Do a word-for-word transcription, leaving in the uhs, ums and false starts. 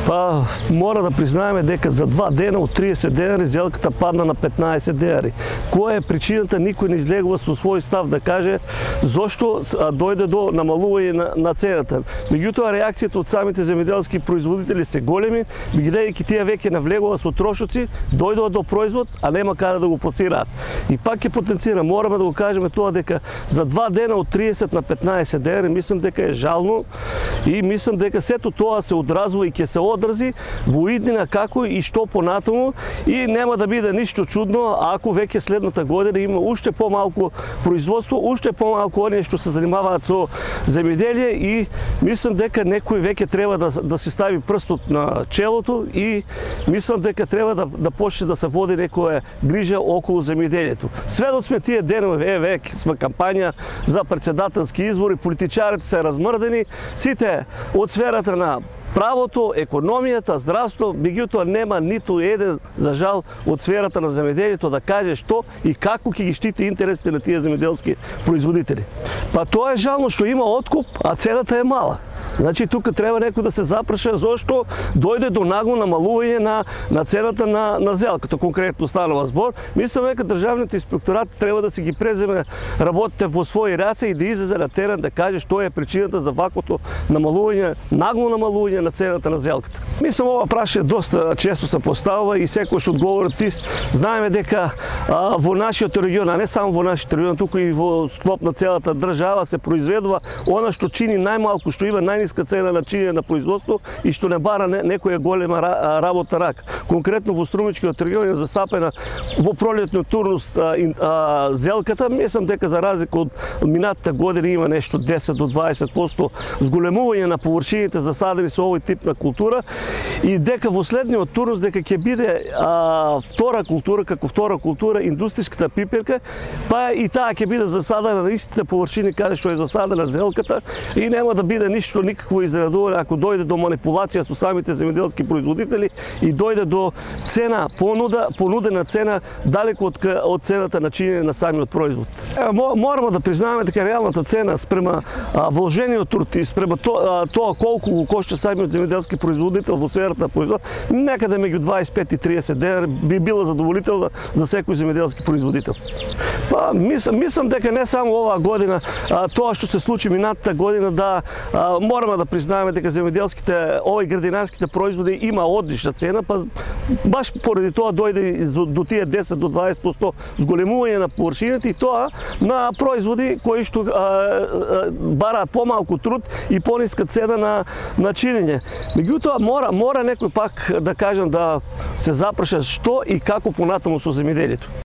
Па, мора да признаеме дека за два дена од триесет денари зелката падна на петнаесет денари. Која е причината, никој не излегува со свој став да каже зошто дојде до намалување на, на цената. Меѓутоа реакцијата од самите земјоделски производители се големи, бидејќи тие веќе навлегува со трошоци, дојдува до производ, а нема каде да го пласираат. И пак ќе потенцирам, мораме да го кажеме тоа дека за два дена од триесет на петнаесет денари, мислам дека е жално и мислам дека сето тоа се одразува и ќе се одрази во иднина како и што понатаму, и нема да биде ништо чудно ако веќе следната година има уште помалку производство, уште помалку оние што се занимаваат со земјоделие, и мислам дека некој веќе треба да, да се стави прстот на челото и мислам дека треба да, да почне да се води некоја грижа околу земјоделието. Сведок сме тие денови, е, веќе сме кампања за председателски избори, политичарите се размрдени, сите од сферата на правото, економијата, здравство, меѓутоа нема ниту еден, за жал, од сферата на земјоделието да каже што и како ќе ги штити интересите на тие земјоделски производители. Па тоа е жално што има откуп, а цената е мала. Значи тука треба некој да се запраша зошто дојде до нагло намалување на, на цената на, на зелката, конкретно станува збор. Мислам дека државниот инспекторат треба да си ги преземе работите во своји раце и да излезе на терен да каже што е причината за ваквото намалување, нагло намалување на цената на зелката. Мислам ова прашање доста често се поставува и секојаш одговорот ист. Знаеме дека а, во нашиот регион, а не само во нашиот регион, туку и во склоп на целата држава се произведува она што чини најмалку, што има најниска цена на чинење на производство и што не бара не, некоја голема работа рак. Конкретно во Струмичкиот регион е застапена во пролетниот турнус а, а, зелката. Мислам дека за разлика од минатата година има нешто десет до дваесет проценти зголемување на површините засадени со овој тип на култура, и дека во следниот турнус дека ќе биде а, втора култура, како втора култура индустријската пиперка, па и таа ќе биде засадена на истите површини каде што е засадена зелката, и нема да биде ништо, никакво изненадување ако дојде до манипулација со самите земјоделски производители и дојде до цена понуда, понудена цена далеку од, од цената на чинење на самиот производ. Ево, мораме да признаеме дека реалната цена спрема а, вложениот труд и спрема тоа, тоа колку го кошта самиот земјоделски производител во сферата на производ, некаде меѓу дваесет и пет и триесет денари би била задоволителна за секој земјоделски производител. Па мислам, мислам дека не само оваа година, а, тоа што се случи минатата година, да а, мораме да признаеме дека земјоделските, овој градинарските производи има одлична цена, па баш поради тоа дојде до тие десет до дваесет проценти зголемување на површините, и тоа на производи кои што а, а, бараат помалку труд и пониска цена на, на чинење. Меѓутоа мора, мора некој пак да кажам да се запраша што и како понатаму со земјоделието.